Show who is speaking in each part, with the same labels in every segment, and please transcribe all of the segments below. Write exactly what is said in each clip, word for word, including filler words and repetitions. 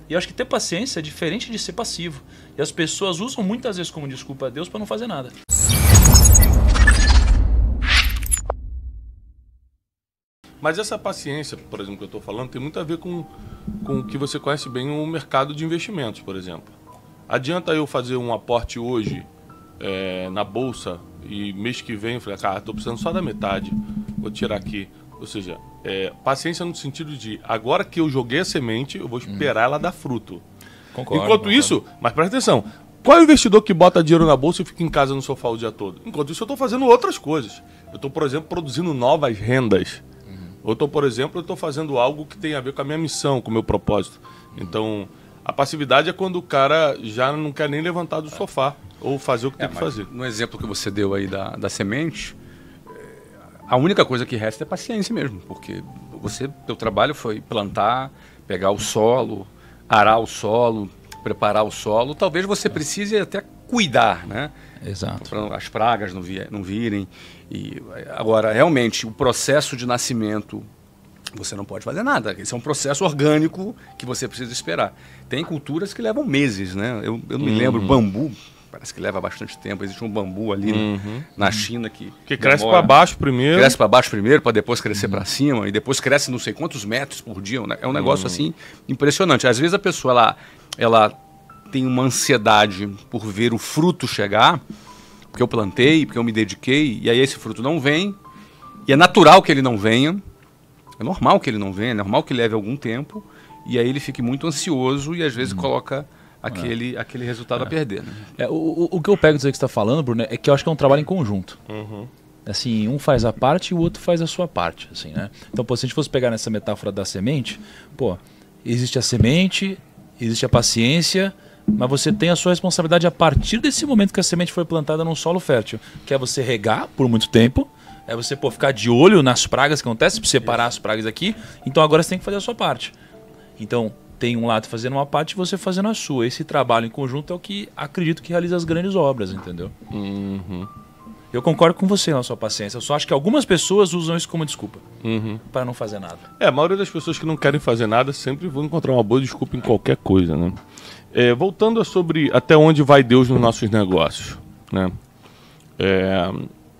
Speaker 1: E eu acho que ter paciência é diferente de ser passivo. E as pessoas usam muitas vezes como desculpa a Deus para não fazer nada.
Speaker 2: Mas essa paciência, por exemplo, que eu estou falando, tem muito a ver com, com o que você conhece bem o mercado de investimentos, por exemplo. Adianta eu fazer um aporte hoje é, na bolsa e mês que vem eu falei, cara, estou precisando só da metade, vou tirar aqui. Ou seja, é, paciência no sentido de, agora que eu joguei a semente, eu vou esperar hum. ela dar fruto.
Speaker 1: Concordo,
Speaker 2: Enquanto
Speaker 1: concordo.
Speaker 2: isso, mas presta atenção, qual é o investidor que bota dinheiro na bolsa e fica em casa no sofá o dia todo? Enquanto isso eu estou fazendo outras coisas. Eu estou, por exemplo, produzindo novas rendas. Ou estou, por exemplo, eu estou fazendo algo que tem a ver com a minha missão, com o meu propósito. Então, a passividade é quando o cara já não quer nem levantar do sofá ou fazer o que
Speaker 3: É,
Speaker 2: tem que fazer.
Speaker 3: No exemplo que você deu aí da, da semente, a única coisa que resta é paciência mesmo, porque você, teu trabalho foi plantar, pegar o solo, arar o solo, preparar o solo. Talvez você precise até cuidar, né?
Speaker 1: Exato.
Speaker 3: Para as pragas não, vi, não virem. E, agora, realmente, o processo de nascimento, você não pode fazer nada. Esse é um processo orgânico que você precisa esperar. Tem culturas que levam meses, né? Eu, eu não me
Speaker 2: uhum.
Speaker 3: lembro, bambu, parece que leva bastante tempo. Existe um bambu ali
Speaker 2: uhum.
Speaker 3: na China que...
Speaker 2: Que cresce para baixo primeiro.
Speaker 3: Cresce para baixo primeiro, para depois crescer uhum. para cima, e depois cresce não sei quantos metros por dia. É um negócio, uhum. assim, impressionante. Às vezes a pessoa, ela... ela tem uma ansiedade por ver o fruto chegar, porque eu plantei, porque eu me dediquei, e aí esse fruto não vem, e é natural que ele não venha, é normal que ele não venha, é normal que leve algum tempo, e aí ele fique muito ansioso e às vezes hum. coloca aquele, é. aquele resultado é. a perder. Né?
Speaker 1: É, o, o que eu pego disso aí que você está falando, Bruno, é que eu acho que é um trabalho em conjunto.
Speaker 2: Uhum.
Speaker 1: Assim, um faz a parte e o outro faz a sua parte. Assim, né? Então, pô, se a gente fosse pegar nessa metáfora da semente, pô, existe a semente, existe a paciência, mas você tem a sua responsabilidade a partir desse momento que a semente foi plantada num solo fértil, que é você regar por muito tempo, é você pô, ficar de olho nas pragas que acontecem, separar as pragas aqui, então agora você tem que fazer a sua parte. Então, tem um lado fazendo uma parte e você fazendo a sua. Esse trabalho em conjunto é o que acredito que realiza as grandes obras, entendeu?
Speaker 2: Uhum.
Speaker 1: Eu concordo com você na sua paciência, eu só acho que algumas pessoas usam isso como desculpa,
Speaker 2: uhum.
Speaker 1: para não fazer nada.
Speaker 2: É, a maioria das pessoas que não querem fazer nada sempre vão encontrar uma boa desculpa em qualquer coisa, né? É, voltando a sobre até onde vai Deus nos nossos negócios, né? É,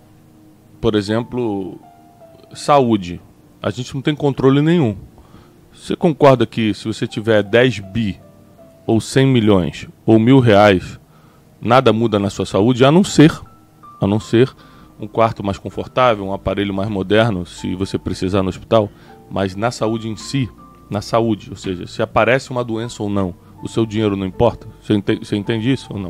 Speaker 2: por exemplo, saúde. A gente não tem controle nenhum. Você concorda que se você tiver dez bi, ou cem milhões, ou mil reais, nada muda na sua saúde, a não ser, a não ser um quarto mais confortável, um aparelho mais moderno, se você precisar no hospital, mas na saúde em si, na saúde, ou seja, se aparece uma doença ou não, o seu dinheiro não importa? Você entende, você entende isso ou não?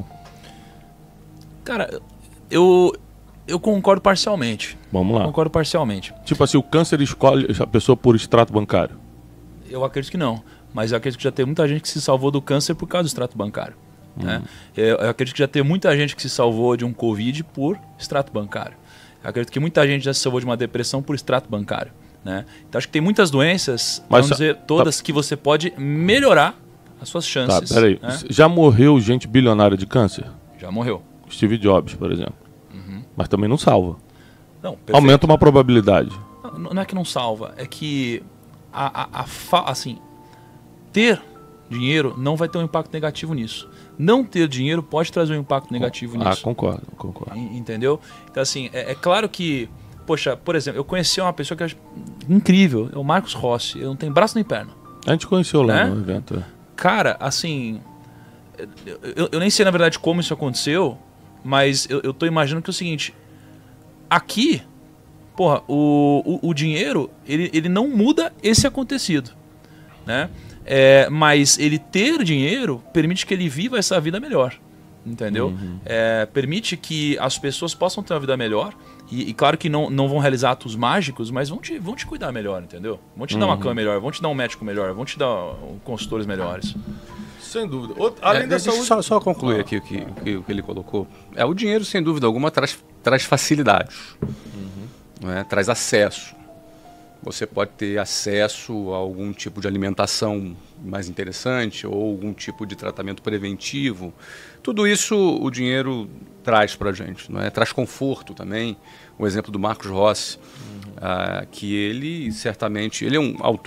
Speaker 1: Cara, eu, eu concordo parcialmente.
Speaker 2: Vamos lá.
Speaker 1: Concordo parcialmente.
Speaker 2: Tipo assim, o câncer escolhe a pessoa por extrato bancário?
Speaker 1: Eu acredito que não. Mas eu acredito que já tem muita gente que se salvou do câncer por causa do extrato bancário. Uhum. Né? Eu, eu acredito que já tem muita gente que se salvou de um Covid por extrato bancário. Eu acredito que muita gente já se salvou de uma depressão por extrato bancário. Né? Então acho que tem muitas doenças,
Speaker 2: mas,
Speaker 1: vamos dizer, todas tá... que você pode melhorar as suas chances.
Speaker 2: Tá, peraí.
Speaker 1: Né?
Speaker 2: Já morreu gente bilionária de câncer?
Speaker 1: Já morreu.
Speaker 2: Steve Jobs, por exemplo.
Speaker 1: Uhum.
Speaker 2: Mas também não salva.
Speaker 1: Não, perfeito.
Speaker 2: Aumenta uma probabilidade.
Speaker 1: Não, não é que não salva, é que a, a, a fa... assim, ter dinheiro não vai ter um impacto negativo nisso. Não ter dinheiro pode trazer um impacto negativo
Speaker 2: ah,
Speaker 1: nisso.
Speaker 2: Ah, concordo, concordo.
Speaker 1: Entendeu? Então, assim, é, é claro que, poxa, por exemplo, eu conheci uma pessoa que eu acho incrível, é o Marcos Rossi. Ele não tem braço nem perna.
Speaker 2: A gente conheceu lá, né, no evento.
Speaker 1: Cara, assim, eu, eu nem sei na verdade como isso aconteceu, mas eu, eu tô imaginando que é o seguinte, aqui, porra, o, o, o dinheiro, ele, ele não muda esse acontecido, né? É, mas ele ter dinheiro permite que ele viva essa vida melhor, entendeu? Uhum. É, permite que as pessoas possam ter uma vida melhor e, e claro que não, não vão realizar atos mágicos, mas vão te, vão te cuidar melhor, entendeu? Vão te uhum. dar uma cama melhor, vão te dar um médico melhor, vão te dar um, consultores melhores.
Speaker 2: Sem dúvida. Outro, além
Speaker 3: é,
Speaker 2: da saúde...
Speaker 3: Só, só concluir aqui o que, o, que, o que ele colocou. É, o dinheiro, sem dúvida alguma, traz, traz facilidades, uhum. né? Traz acesso. Você pode ter acesso a algum tipo de alimentação mais interessante ou algum tipo de tratamento preventivo. Tudo isso o dinheiro traz para a gente, não é? Traz conforto também. O exemplo do Marcos Rossi, uhum. uh, que ele certamente... Ele é um autor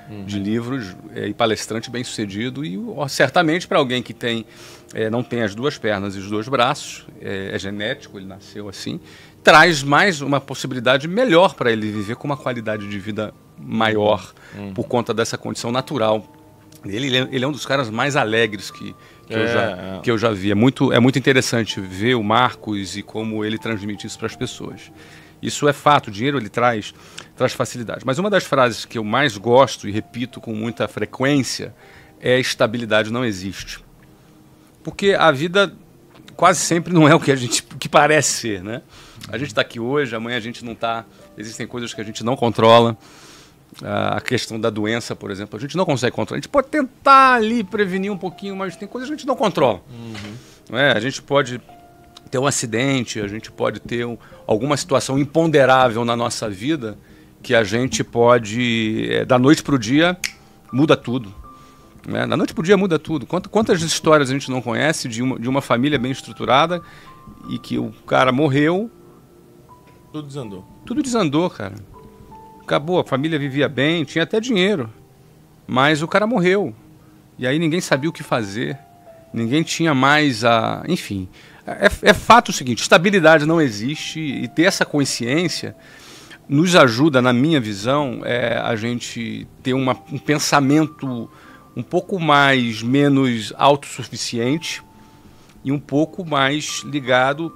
Speaker 3: uhum. de livros é, e palestrante bem sucedido. E ó, certamente para alguém que tem, é, não tem as duas pernas e os dois braços, é, é genético, ele nasceu assim, traz mais uma possibilidade melhor para ele viver com uma qualidade de vida maior uhum. por conta dessa condição natural. Ele, ele, é, ele é um dos caras mais alegres que, que, é, eu, já, é. que eu já vi. É muito, é muito interessante ver o Marcos e como ele transmite isso para as pessoas. Isso é fato, o dinheiro ele traz, traz facilidade. Mas uma das frases que eu mais gosto e repito com muita frequência é estabilidade não existe. Porque a vida quase sempre não é o que a gente que parece ser, né? A gente está aqui hoje, amanhã a gente não está. Existem coisas que a gente não controla. A questão da doença, por exemplo, a gente não consegue controlar. A gente pode tentar ali prevenir um pouquinho, mas tem coisas que a gente não controla. Uhum. Não é? A gente pode ter um acidente, a gente pode ter um, alguma situação imponderável na nossa vida que a gente pode, é, da noite para o dia, muda tudo. Né? Da noite para o dia muda tudo. Quantas, quantas histórias a gente não conhece de uma, de uma família bem estruturada e que o cara morreu...
Speaker 2: Tudo desandou.
Speaker 3: Tudo desandou, cara. Acabou, a família vivia bem, tinha até dinheiro, mas o cara morreu. E aí ninguém sabia o que fazer, ninguém tinha mais a... Enfim, é, é fato o seguinte, estabilidade não existe e ter essa consciência nos ajuda, na minha visão, é, a gente ter uma, um pensamento um pouco mais, menos autossuficiente e um pouco mais ligado,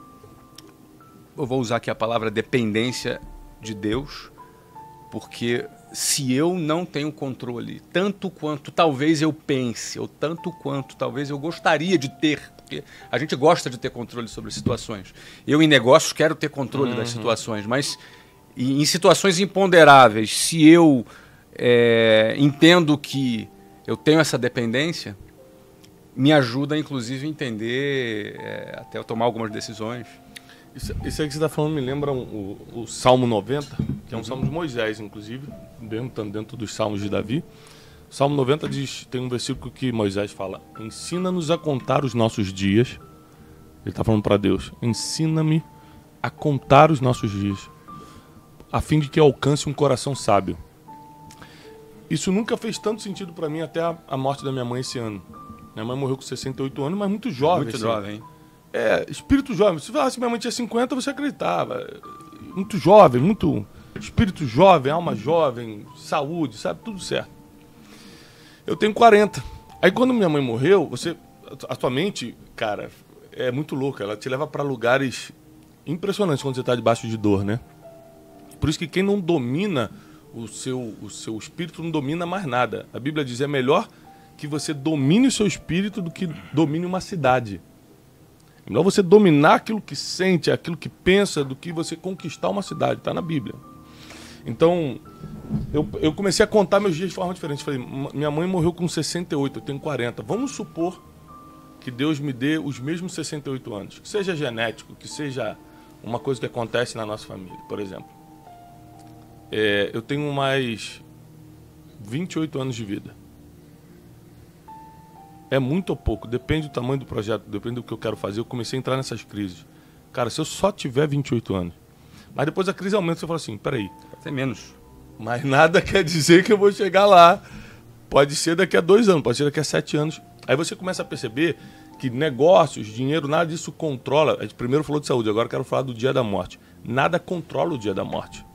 Speaker 3: eu vou usar aqui a palavra dependência de Deus, porque se eu não tenho controle, tanto quanto talvez eu pense, ou tanto quanto talvez eu gostaria de ter, porque a gente gosta de ter controle sobre situações. Eu, em negócios, quero ter controle uhum. das situações, mas em situações imponderáveis, se eu é, entendo que eu tenho essa dependência, me ajuda, inclusive, a entender, é, até eu tomar algumas decisões.
Speaker 2: Isso, isso aí que você está falando me lembra um, o, o Salmo noventa, que é um salmo de Moisés, inclusive, mesmo estando dentro dos salmos de Davi. O Salmo noventa diz, tem um versículo que Moisés fala: ensina-nos a contar os nossos dias. Ele está falando para Deus: ensina-me a contar os nossos dias, a fim de que eu alcance um coração sábio. Isso nunca fez tanto sentido para mim até a, a morte da minha mãe esse ano. Minha mãe morreu com sessenta e oito anos, mas muito jovem.
Speaker 3: Muito
Speaker 2: assim.
Speaker 3: jovem, hein?
Speaker 2: É, espírito jovem. Se falasse que minha mãe tinha cinquenta, você acreditava. Muito jovem, muito espírito jovem, alma jovem, saúde, sabe? Tudo certo. Eu tenho quarenta. Aí quando minha mãe morreu, você, a tua mente, cara, é muito louca. Ela te leva para lugares impressionantes quando você está debaixo de dor, né? Por isso que quem não domina o seu, o seu espírito não domina mais nada. A Bíblia diz, é melhor que você domine o seu espírito do que domine uma cidade. É melhor você dominar aquilo que sente, aquilo que pensa, do que você conquistar uma cidade. Está na Bíblia. Então, eu, eu comecei a contar meus dias de forma diferente. Falei, minha mãe morreu com sessenta e oito, eu tenho quarenta. Vamos supor que Deus me dê os mesmos sessenta e oito anos. Que seja genético, que seja uma coisa que acontece na nossa família, por exemplo. É, eu tenho mais vinte e oito anos de vida. É muito ou pouco, depende do tamanho do projeto, depende do que eu quero fazer. Eu comecei a entrar nessas crises. Cara, se eu só tiver vinte e oito anos, mas depois a crise aumenta, você fala assim, peraí.
Speaker 3: Pode ser menos.
Speaker 2: Mas nada quer dizer que eu vou chegar lá. Pode ser daqui a dois anos, pode ser daqui a sete anos. Aí você começa a perceber que negócios, dinheiro, nada disso controla. A gente primeiro falou de saúde, agora eu quero falar do dia da morte. Nada controla o dia da morte.